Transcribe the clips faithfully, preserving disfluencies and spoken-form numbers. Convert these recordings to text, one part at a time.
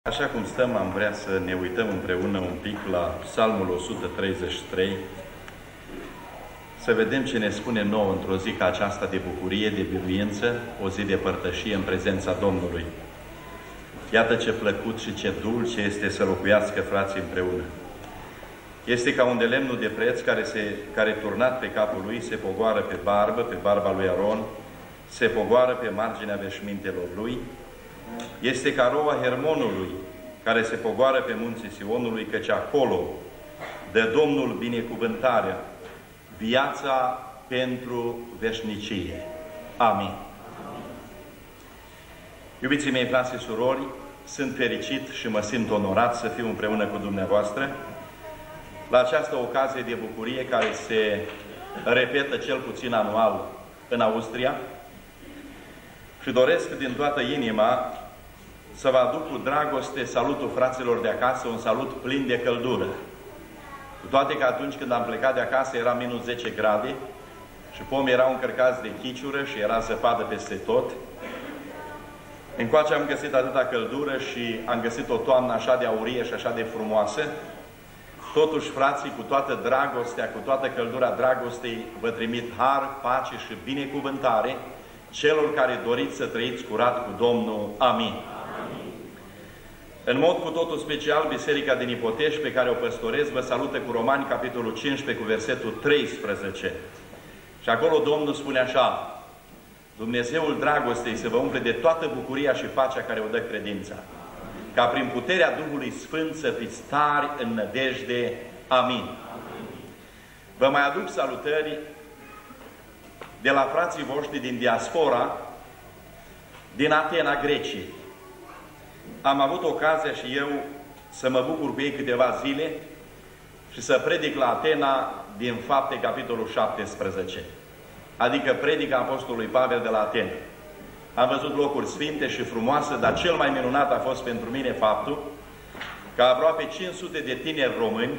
Așa cum stăm, am vrea să ne uităm împreună un pic la Psalmul o sută treizeci și trei, să vedem ce ne spune nouă într-o zi ca aceasta de bucurie, de biruință, o zi de părtășie în prezența Domnului. Iată ce plăcut și ce dulce este să locuiască frații împreună. Este ca un de lemnul de preț care, se, care turnat pe capul lui se pogoară pe barbă, pe barba lui Aron, se pogoară pe marginea veșmintelor lui. Este ca roa Hermonului, care se pogoară pe munții Sionului, căci acolo dă Domnul binecuvântarea, viața pentru veșnicie. Amin. Iubiții mei, frați și surori, sunt fericit și mă simt onorat să fiu împreună cu dumneavoastră la această ocazie de bucurie care se repetă cel puțin anual în Austria. Și doresc din toată inima să vă aduc cu dragoste salutul fraților de acasă, un salut plin de căldură. Cu toate că atunci când am plecat de acasă era minus zece grade și pomii erau încărcați de chiciură și era zăpadă peste tot. Încoace am găsit atâta căldură și am găsit o toamnă așa de aurie și așa de frumoasă. Totuși, frații, cu toată dragostea, cu toată căldura dragostei, vă trimit har, pace și binecuvântare celor care doriți să trăiți curat cu Domnul. Amin. Amin. În mod cu totul special, Biserica din Ipotești, pe care o păstorez, vă salută cu Romani, capitolul cincisprezece, cu versetul treisprezece. Și acolo Domnul spune așa: Dumnezeul dragostei să vă umple de toată bucuria și pacea care o dă credința, ca prin puterea Duhului Sfânt să fiți tari în nădejde. Amin. Amin. Vă mai aduc salutări de la frații voștri din diaspora, din Atena, Greciei. Am avut ocazia și eu să mă bucur cu ei câteva zile și să predic la Atena din Fapte, capitolul șaptesprezece, adică predica Apostolului Pavel de la Atena. Am văzut locuri sfinte și frumoase, dar cel mai minunat a fost pentru mine faptul că aproape cinci sute de tineri români,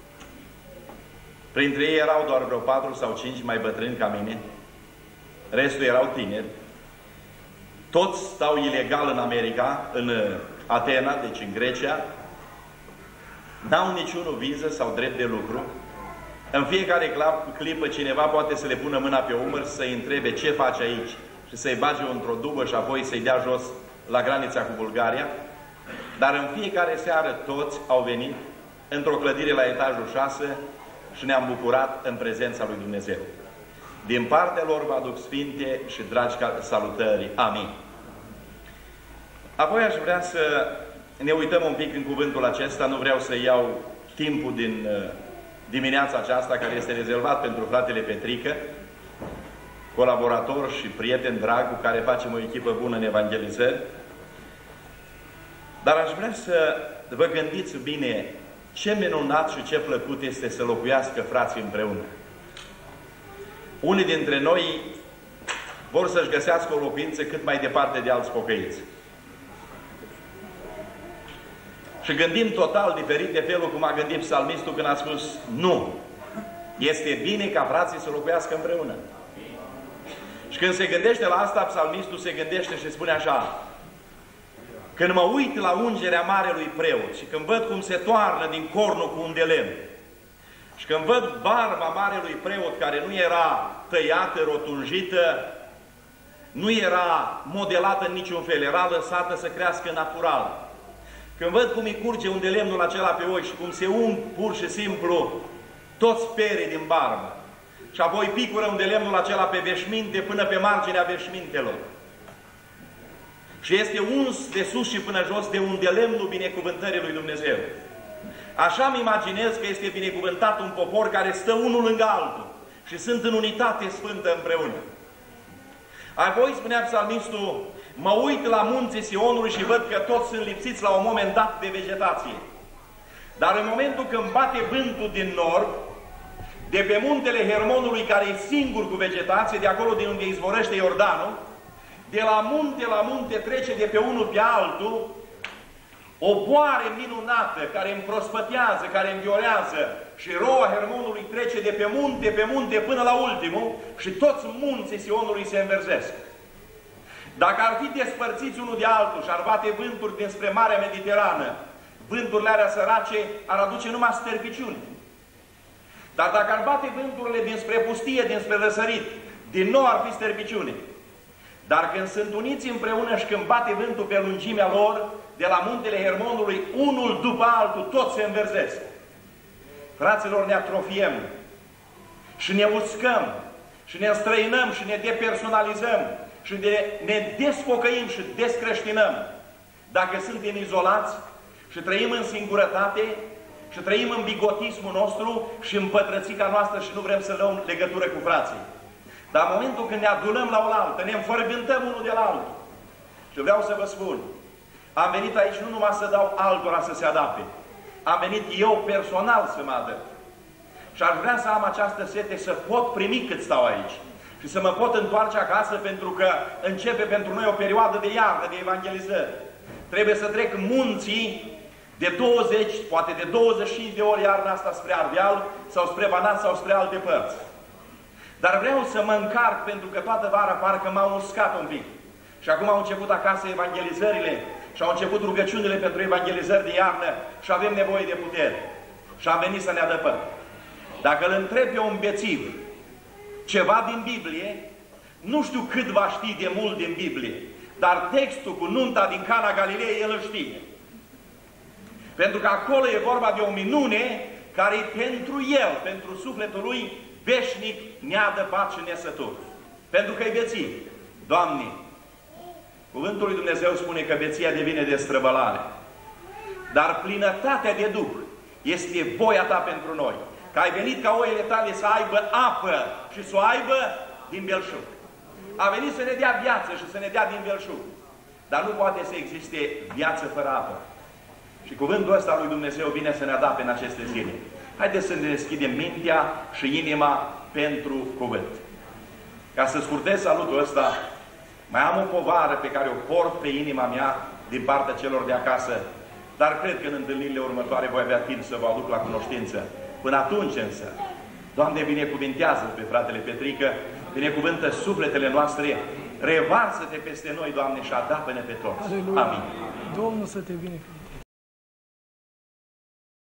printre ei erau doar vreo patru sau cinci mai bătrâni ca mine, restul erau tineri, toți stau ilegal în America, în Atena, deci în Grecia, n-au niciunul viză sau drept de lucru. În fiecare clipă cineva poate să le pună mâna pe umăr, să-i întrebe ce faci aici și să-i bage într-o dubă și apoi să-i dea jos la granița cu Bulgaria. Dar în fiecare seară toți au venit într-o clădire la etajul șase și ne-am bucurat în prezența lui Dumnezeu. Din partea lor vă aduc sfinte și dragi salutări. Amin. Apoi aș vrea să ne uităm un pic în cuvântul acesta. Nu vreau să iau timpul din dimineața aceasta care este rezervat pentru fratele Petrică, colaborator și prieten drag cu care facem o echipă bună în evangelizări. Dar aș vrea să vă gândiți bine ce minunat și ce plăcut este să locuiască frații împreună. Unii dintre noi vor să-și găsească o locuință cât mai departe de alți pocăiți. Și gândim total diferit de felul cum a gândit psalmistul când a spus: nu, este bine ca frații să locuiască împreună. Și când se gândește la asta, psalmistul se gândește și spune așa: când mă uit la ungerea marelui preot și când văd cum se toarnă din cornul cu un de lemn, și când văd barba marelui preot care nu era tăiată, rotunjită, nu era modelată în niciun fel, era lăsată să crească natural. Când văd cum îi curge un de lemnul acela pe ochi și cum se ung pur și simplu toți perii din barbă, și apoi picură un de lemnul acela pe veșminte până pe marginea veșmintelor, și este uns de sus și până jos de un de lemnul binecuvântării lui Dumnezeu. Așa îmi imaginez că este binecuvântat un popor care stă unul lângă altul și sunt în unitate sfântă împreună. Apoi spunea psalmistul: mă uit la munții Sionului și văd că toți sunt lipsiți la un moment dat de vegetație. Dar în momentul când bate vântul din nord, de pe muntele Hermonului, care e singur cu vegetație, de acolo din unde izvorăște Iordanul, de la munte la munte trece de pe unul pe altul o boare minunată care împrospătează, care înviorează, și roa Hermonului trece de pe munte pe munte până la ultimul și toți munții Sionului se înverzesc. Dacă ar fi despărțiți unul de altul și ar bate vânturi dinspre Marea Mediterană, vânturile alea sărace ar aduce numai sterpiciuni. Dar dacă ar bate vânturile dinspre pustie, dinspre răsărit, din nou ar fi sterpiciune. Dar când sunt uniți împreună și când bate vântul pe lungimea lor, de la muntele Hermonului, unul după altul, toți se înverzesc. Fraților, ne atrofiem și ne uscăm și ne străinăm și ne depersonalizăm și ne desfocăim și descreștinăm dacă suntem izolați și trăim în singurătate și trăim în bigotismul nostru și în pătrățica noastră și nu vrem să luăm legătură cu frații. Dar în momentul când ne adunăm la oaltă, ne înfărbântăm unul de la altul. Și vreau să vă spun, am venit aici nu numai să dau altora să se adapte, am venit eu personal să mă adăp. Și aș vrea să am această sete să pot primi cât stau aici și să mă pot întoarce acasă, pentru că începe pentru noi o perioadă de iarnă, de evangelizări. Trebuie să trec munții de douăzeci, poate de douăzeci și cinci de ori iarna asta spre Ardeal sau spre Banat sau spre alte părți. Dar vreau să mă încarc, pentru că toată vara parcă m-au uscat un pic. Și acum au început acasă evangelizările și au început rugăciunile pentru evangelizări de iarnă și avem nevoie de putere. Și am venit să ne adăpăm. Dacă îl întreb pe un bețiv ceva din Biblie, nu știu cât va ști de mult din Biblie, dar textul cu nunta din Cana Galilei el îl știe. Pentru că acolo e vorba de o minune care e pentru el, pentru sufletul lui, veșnic, neadăpat și nesătur. Pentru că e bețiv. Doamne, cuvântul lui Dumnezeu spune că beția devine de străbălare. Dar plinătatea de Duh este voia ta pentru noi. Că ai venit ca oile tale să aibă apă și să o aibă din belșug. A venit să ne dea viață și să ne dea din belșug. Dar nu poate să existe viață fără apă. Și cuvântul ăsta lui Dumnezeu vine să ne adapte în aceste zile. Haideți să ne deschidem mintea și inima pentru cuvânt. Ca să scurtez salutul ăsta, mai am o povară pe care o port pe inima mea din partea celor de acasă, dar cred că în întâlnirile următoare voi avea timp să vă aduc la cunoștință. Până atunci însă, Doamne, binecuvintează pe fratele Petrică, binecuvântă sufletele noastre, revarsă-te peste noi, Doamne, și adapă-ne pe toți. Aleluia. Amin. Domnul să te binecuvânteze.